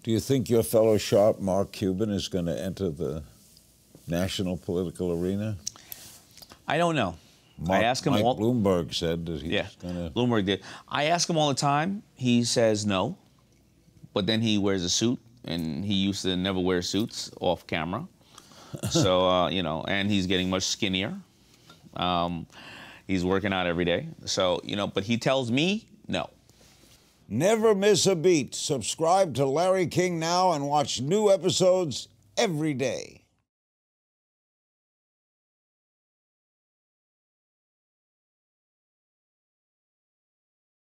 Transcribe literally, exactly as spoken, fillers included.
Do you think your fellow sharp Mark Cuban is going to enter the national political arena? I don't know. Mark, I ask him Mike all. Bloomberg said that he's Yeah, going to. Bloomberg did. I ask him all the time. He says no, but then he wears a suit, and he used to never wear suits off camera. So uh, you know, and he's getting much skinnier. Um, he's working out every day. So you know, but he tells me no. Never miss a beat. Subscribe to Larry King now and watch new episodes every day.